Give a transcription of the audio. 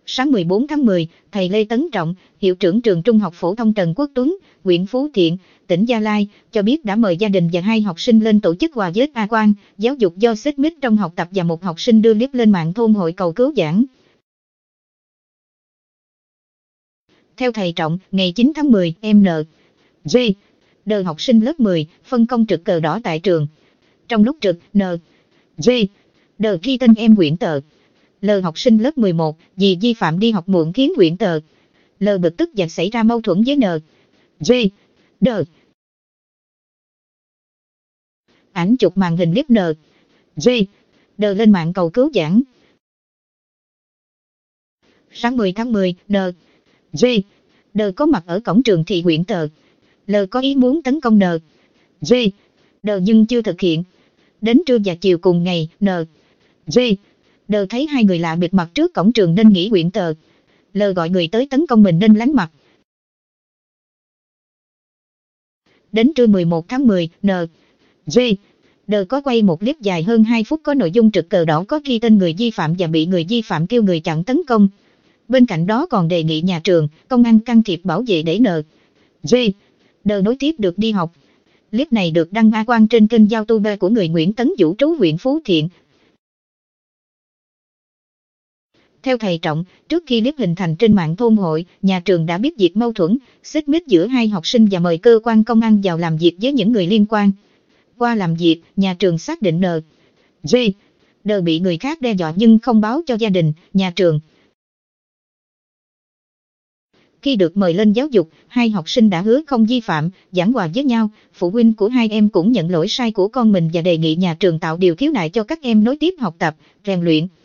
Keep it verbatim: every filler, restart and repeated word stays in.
Sáng mười bốn tháng mười, thầy Lê Tấn Trọng, hiệu trưởng trường Trung học phổ thông Trần Quốc Tuấn, huyện Phú Thiện, tỉnh Gia Lai, cho biết đã mời gia đình và hai học sinh lên tổ chức quà vết A Quan, giáo dục do xích mích trong học tập và một học sinh đưa clip lên mạng thôn hội cầu cứu giảng. Theo thầy Trọng, ngày chín tháng mười, em N. G. Đ học sinh lớp mười, phân công trực cờ đỏ tại trường. Trong lúc trực, N. G. Đ ghi tên em Nguyễn Tờ. L học sinh lớp mười một, vì vi phạm đi học muộn khiến Nguyễn Tờ. L bực tức và xảy ra mâu thuẫn với N. G. Đ. Ảnh chụp màn hình clip N. G. Đ lên mạng cầu cứu giảng. Sáng mười tháng mười, N. G. Đ có mặt ở cổng trường thì Nguyễn Tờ. L có ý muốn tấn công N. G. Đ nhưng chưa thực hiện. Đến trưa và chiều cùng ngày, N. G. Đ thấy hai người lạ bịt mặt trước cổng trường nên nghĩ Nguyễn Tờ. L gọi người tới tấn công mình nên lánh mặt. Đến trưa mười một tháng mười, N. G. Đ có quay một clip dài hơn hai phút có nội dung trực cờ đỏ có ghi tên người vi phạm và bị người vi phạm kêu người chặn tấn công. Bên cạnh đó còn đề nghị nhà trường, công an can thiệp bảo vệ để N. G. Đ nối tiếp được đi học. Clip này được đăng A Quan trên kênh YouTube của người Nguyễn Tấn Vũ trú huyện Phú Thiện. Theo thầy Trọng, trước khi clip hình thành trên mạng thôn hội, nhà trường đã biết việc mâu thuẫn, xích mích giữa hai học sinh và mời cơ quan công an vào làm việc với những người liên quan. Qua làm việc, nhà trường xác định N. G. Đ bị người khác đe dọa nhưng không báo cho gia đình, nhà trường. Khi được mời lên giáo dục, hai học sinh đã hứa không vi phạm, giảng hòa với nhau. Phụ huynh của hai em cũng nhận lỗi sai của con mình và đề nghị nhà trường tạo điều khiếu nại cho các em nối tiếp học tập, rèn luyện.